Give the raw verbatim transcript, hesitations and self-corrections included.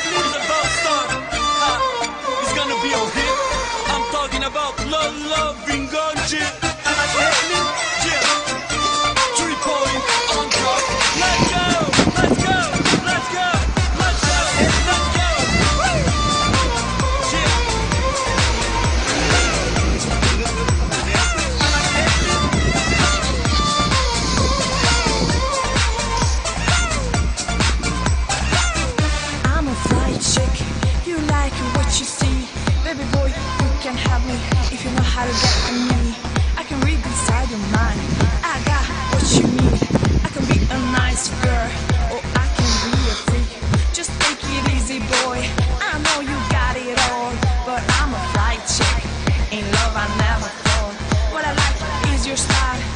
He's about to start. Ha, it's gonna be a hit. I'm talking about love, loving gunship. Yeah. Three point on top. Let's go, let's go, let's go, let's go, let's go. Yeah. I'm a fly chick, you like what you see. Baby boy, you can have me if you know how to get on me. I can read inside your mind, I got what you need. I can be a nice girl, or I can be a freak. Just take it easy, boy, I know you got it all. But I'm a fly chick, in love I never fall. What I like is your style,